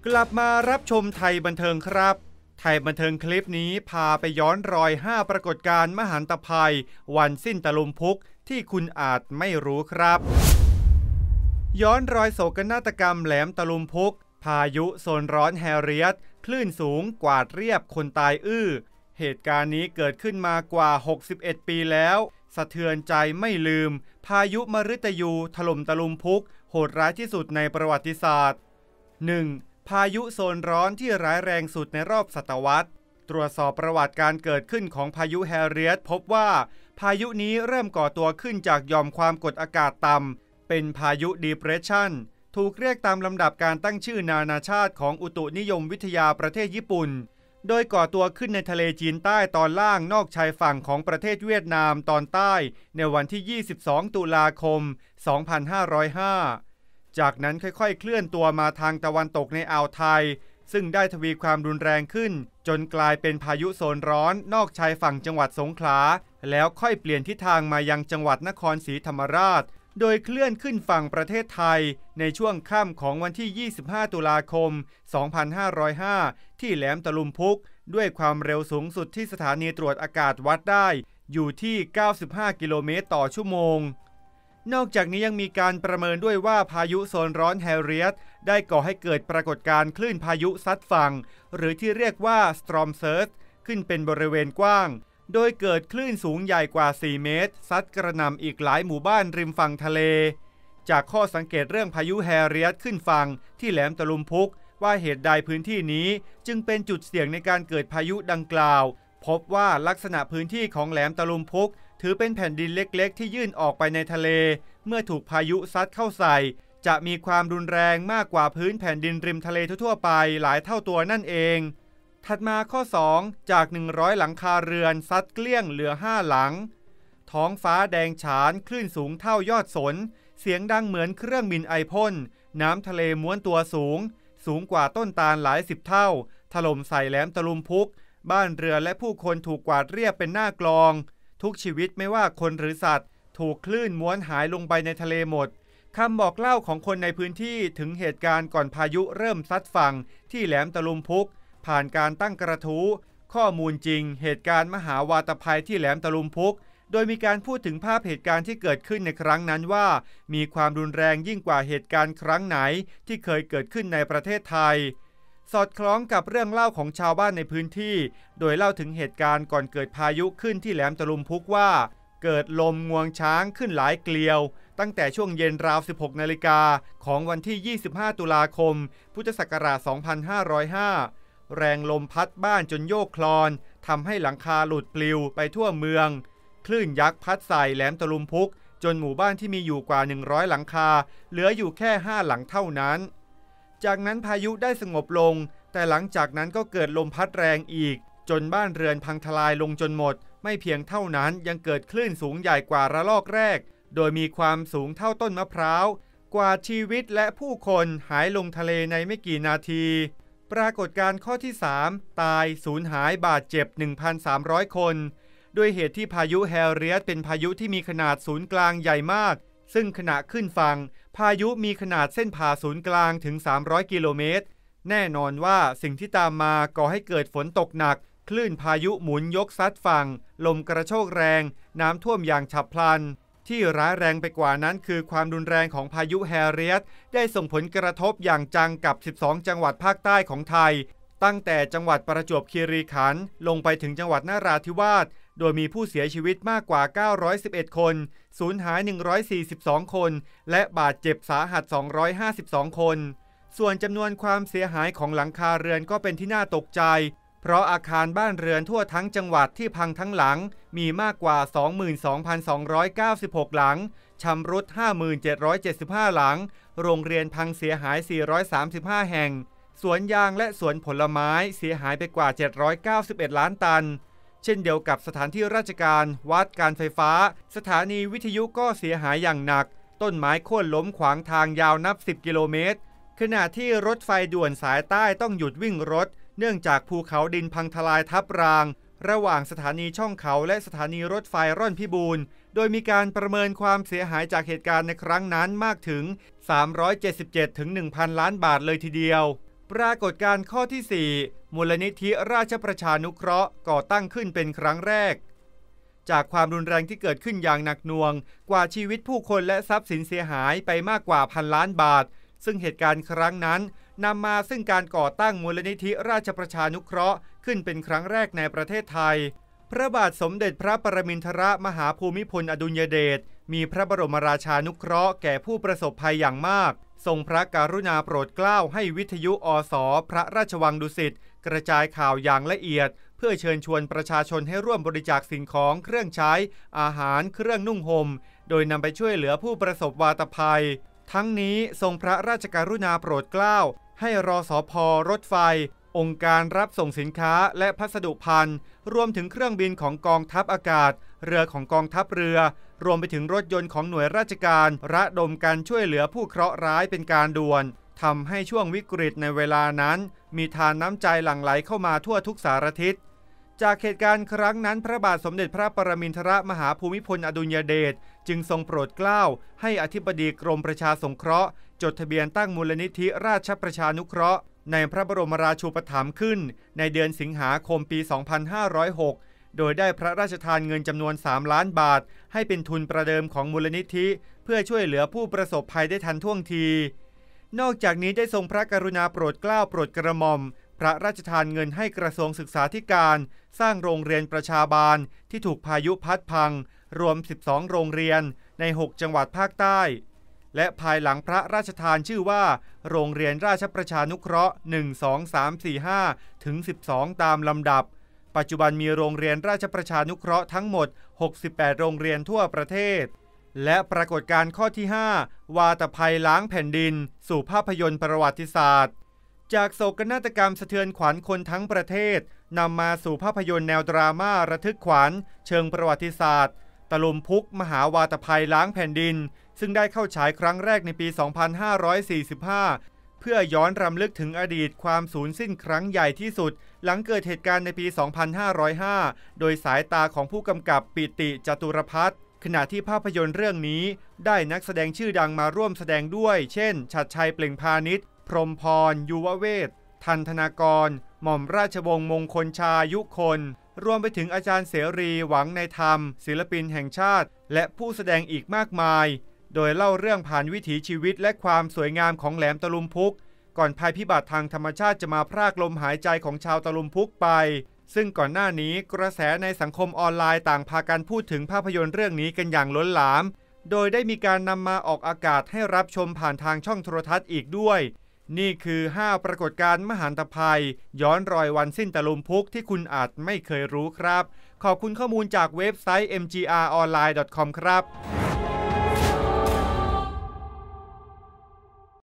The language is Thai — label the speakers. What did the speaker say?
Speaker 1: กลับมารับชมไทยบันเทิงครับไทยบันเทิงคลิปนี้พาไปย้อนรอย5ปรากฏการณ์มหันตภัยวันสิ้นตะลุมพุกที่คุณอาจไม่รู้ครับย้อนรอยโศกนาฏกรรมแหลมตะลุมพุกพายุโซนร้อนแฮเรียตคลื่นสูงกวาดเรียบคนตายเหตุการณ์นี้เกิดขึ้นมากว่า61ปีแล้วสะเทือนใจไม่ลืมพายุมฤตยูถล่มตะลุมพุกโหดร้ายที่สุดในประวัติศาสตร์ 1. พายุโซนร้อนที่ร้ายแรงสุดในรอบศตวรรษตรวจสอบประวัติการเกิดขึ้นของพายุแฮเรียตพบว่าพายุนี้เริ่มก่อตัวขึ้นจากหย่อมความกดอากาศต่ำเป็นพายุ Depression ถูกเรียกตามลำดับการตั้งชื่อนานาชาติของอุตุนิยมวิทยาประเทศญี่ปุ่นโดยก่อตัวขึ้นในทะเลจีนใต้ตอนล่างนอกชายฝั่งของประเทศเวียดนามตอนใต้ในวันที่22ตุลาคม2505จากนั้นค่อยๆเคลื่อนตัวมาทางตะวันตกในอ่าวไทยซึ่งได้ทวีความรุนแรงขึ้นจนกลายเป็นพายุโซนร้อนนอกชายฝั่งจังหวัดสงขลาแล้วค่อยเปลี่ยนทิศทางมายังจังหวัดนครศรีธรรมราชโดยเคลื่อนขึ้นฝั่งประเทศไทยในช่วงค่ำของวันที่25ตุลาคม2505ที่แหลมตะลุมพุกด้วยความเร็วสูงสุดที่สถานีตรวจอากาศวัดได้อยู่ที่95กิโลเมตรต่อชั่วโมงนอกจากนี้ยังมีการประเมินด้วยว่าพายุโซนร้อนแฮเรียตได้ก่อให้เกิดปรากฏการณ์คลื่นพายุซัดฝั่งหรือที่เรียกว่า Storm Surge ขึ้นเป็นบริเวณกว้างโดยเกิดคลื่นสูงใหญ่กว่า4เมตรซัดกระหน่ำอีกหลายหมู่บ้านริมฝั่งทะเลจากข้อสังเกตเรื่องพายุแฮเรียตขึ้นฝั่งที่แหลมตะลุมพุกว่าเหตุใดพื้นที่นี้จึงเป็นจุดเสี่ยงในการเกิดพายุดังกล่าวพบว่าลักษณะพื้นที่ของแหลมตะลุมพุกถือเป็นแผ่นดินเล็กๆที่ยื่นออกไปในทะเลเมื่อถูกพายุซัดเข้าใส่จะมีความรุนแรงมากกว่าพื้นแผ่นดินริมทะเลทั่วไปหลายเท่าตัวนั่นเองถัดมาข้อ2จาก100หลังคาเรือนซัดเกลี้ยงเหลือ5หลังท้องฟ้าแดงฉานคลื่นสูงเท่ายอดสนเสียงดังเหมือนเครื่องบินไอพ่นน้ำทะเลม้วนตัวสูงกว่าต้นตาลหลาย10เท่าถล่มใส่แหลมตะลุมพุกบ้านเรือนและผู้คนถูกกวาดเรียบเป็นหน้ากลองทุกชีวิตไม่ว่าคนหรือสัตว์ถูกคลื่นม้วนหายลงไปในทะเลหมดคำบอกเล่าของคนในพื้นที่ถึงเหตุการณ์ก่อนพายุเริ่มซัดฝั่งที่แหลมตะลุมพุกผ่านการตั้งกระทู้ข้อมูลจริงเหตุการณ์มหาวาตภัยที่แหลมตะลุมพุกโดยมีการพูดถึงภาพเหตุการณ์ที่เกิดขึ้นในครั้งนั้นว่ามีความรุนแรงยิ่งกว่าเหตุการณ์ครั้งไหนที่เคยเกิดขึ้นในประเทศไทยสอดคล้องกับเรื่องเล่าของชาวบ้านในพื้นที่โดยเล่าถึงเหตุการณ์ก่อนเกิดพายุขึ้นที่แหลมตะลุมพุกว่าเกิดลมงวงช้างขึ้นหลายเกลียวตั้งแต่ช่วงเย็นราว 16 นาฬิกาของวันที่25ตุลาคมพุทธศักราช 2505แรงลมพัดบ้านจนโยกคลอนทำให้หลังคาหลุดปลิวไปทั่วเมืองคลื่นยักษ์พัดใส่แหลมตะลุมพุกจนหมู่บ้านที่มีอยู่กว่า100หลังคาเหลืออยู่แค่5หลังเท่านั้นจากนั้นพายุได้สงบลงแต่หลังจากนั้นก็เกิดลมพัดแรงอีกจนบ้านเรือนพังทลายลงจนหมดไม่เพียงเท่านั้นยังเกิดคลื่นสูงใหญ่กว่าระลอกแรกโดยมีความสูงเท่าต้นมะพร้าวกว่าชีวิตและผู้คนหายลงทะเลในไม่กี่นาทีปรากฏการณ์ข้อที่3ตายสูญหายบาดเจ็บ 1,300 คนด้วยเหตุที่พายุแฮเรียตเป็นพายุที่มีขนาดศูนย์กลางใหญ่มากซึ่งขณะขึ้นฝั่งพายุมีขนาดเส้นผ่าศูนย์กลางถึง300กิโลเมตรแน่นอนว่าสิ่งที่ตามมาก่อให้เกิดฝนตกหนักคลื่นพายุหมุนยกซัดฝั่งลมกระโชกแรงน้ำท่วมอย่างฉับพลันที่ร้ายแรงไปกว่านั้นคือความรุนแรงของพายุแฮเรียตได้ส่งผลกระทบอย่างจังกับ12จังหวัดภาคใต้ของไทยตั้งแต่จังหวัดประจวบคีรีขันธ์ลงไปถึงจังหวัดนราธิวาสโดยมีผู้เสียชีวิตมากกว่า911คนสูญหาย142คนและบาดเจ็บสาหัส252คนส่วนจำนวนความเสียหายของหลังคาเรือนก็เป็นที่น่าตกใจเพราะอาคารบ้านเรือนทั่วทั้งจังหวัดที่พังทั้งหลังมีมากกว่า 22,296 หลังชำรุด 5,775 หลังโรงเรียนพังเสียหาย435แห่งสวนยางและสวนผลไม้เสียหายไปกว่า791ล้านตันเช่นเดียวกับสถานที่ราชการวัดการไฟฟ้าสถานีวิทยุก็เสียหายอย่างหนักต้นไม้โค่นล้มขวางทางยาวนับ10กิโลเมตรขณะที่รถไฟด่วนสายใต้ต้องหยุดวิ่งรถเนื่องจากภูเขาดินพังทลายทับรางระหว่างสถานีช่องเขาและสถานีรถไฟร่อนพิบูลโดยมีการประเมินความเสียหายจากเหตุการณ์ในครั้งนั้นมากถึง377 ถึง 1,000 ล้านบาทเลยทีเดียวปปรากฏการณ์ข้อที่ 4 มูลนิธิราชประชานุเคราะห์ก่อตั้งขึ้นเป็นครั้งแรกจากความรุนแรงที่เกิดขึ้นอย่างหนักหน่วงกว่าชีวิตผู้คนและทรัพย์สินเสียหายไปมากกว่า1,000 ล้านบาทซึ่งเหตุการณ์ครั้งนั้นนำมาซึ่งการก่อตั้งมูลนิธิราชประชานุเคราะห์ขึ้นเป็นครั้งแรกในประเทศไทยพระบาทสมเด็จพระปรมินทรมหาภูมิพลอดุลยเดชมีพระบรมราชานุเคราะห์แก่ผู้ประสบภัยอย่างมากทรงพระกรุณาโปรดเกล้าให้วิทยุอส.พระราชวังดุสิตกระจายข่าวอย่างละเอียดเพื่อเชิญชวนประชาชนให้ร่วมบริจาคสิ่งของเครื่องใช้อาหารเครื่องนุ่งห่มโดยนำไปช่วยเหลือผู้ประสบวาตภัยทั้งนี้ทรงพระราชกรุณาโปรดเกล้าให้รสผ.รถไฟองค์การรับส่งสินค้าและพัสดุภัณฑ์รวมถึงเครื่องบินของกองทัพอากาศเรือของกองทัพเรือรวมไปถึงรถยนต์ของหน่วยราชการระดมการช่วยเหลือผู้เคราะห์ร้ายเป็นการด่วนทำให้ช่วงวิกฤตในเวลานั้นมีทานน้ำใจหลั่งไหลเข้ามาทั่วทุกสารทิศจากเหตุการณ์ครั้งนั้นพระบาทสมเด็จพระปรมินทรมหาภูมิพลอดุลยเดชจึงทรงโปรดเกล้าให้อธิบดีกรมประชาสงเคราะห์จดทะเบียนตั้งมูลนิธิราชประชานุเคราะห์ในพระบรมราชูปถัมภ์ขึ้นในเดือนสิงหาคมปี 2506 โดยได้พระราชทานเงินจำนวน3 ล้านบาทให้เป็นทุนประเดิมของมูลนิธิเพื่อช่วยเหลือผู้ประสบภัยได้ทันท่วงทีนอกจากนี้ได้ทรงพระกรุณาโปรดเกล้าโปรดกระหม่อมพระราชทานเงินให้กระทรวงศึกษาธิการสร้างโรงเรียนประชาบาลที่ถูกพายุพัดพังรวม12โรงเรียนใน6จังหวัดภาคใต้และภายหลังพระราชทานชื่อว่าโรงเรียนราชประชานุเคราะห์1 2 3 4 5ถึง12ตามลำดับปัจจุบันมีโรงเรียนราชประชานุเคราะห์ทั้งหมด68โรงเรียนทั่วประเทศและปรากฏการณ์ข้อที่ 5 วาตภัยล้างแผ่นดินสู่ภาพยนตร์ประวัติศาสตร์จากโศกนาฏกรรมสะเทือนขวัญคนทั้งประเทศนำมาสู่ภาพยนตร์แนวดราม่าระทึกขวัญเชิงประวัติศาสตร์ตะลุมพุกมหาวาตภัยล้างแผ่นดินซึ่งได้เข้าฉายครั้งแรกในปี 2545 เพื่อย้อนรำลึกถึงอดีตความสูญสิ้นครั้งใหญ่ที่สุดหลังเกิดเหตุการณ์ในปี 2505 โดยสายตาของผู้กำกับปิติจตุรพัฒน์ขณะที่ภาพยนตร์เรื่องนี้ได้นักแสดงชื่อดังมาร่วมแสดงด้วยเช่นฉัตรชัยเปล่งพานิชพรหมพรยุวเวศทันธนากรหม่อมราชวงศ์มงคลชายุคนรวมไปถึงอาจารย์เสรีหวังในธรรมศิลปินแห่งชาติและผู้แสดงอีกมากมายโดยเล่าเรื่องผ่านวิถีชีวิตและความสวยงามของแหลมตะลุมพุกก่อนภัยพิบัติทางธรรมชาติจะมาพรากลมหายใจของชาวตะลุมพุกไปซึ่งก่อนหน้านี้กระแสในสังคมออนไลน์ต่างพากันพูดถึงภาพยนตร์เรื่องนี้กันอย่างล้นหลามโดยได้มีการนำมาออกอากาศให้รับชมผ่านทางช่องโทรทัศน์อีกด้วยนี่คือ5ปรากฏการณ์มหันตภัยย้อนรอยวันสิ้นตะลุมพุกที่คุณอาจไม่เคยรู้ครับขอบคุณข้อมูลจากเว็บไซต์ mgronline.com ครับ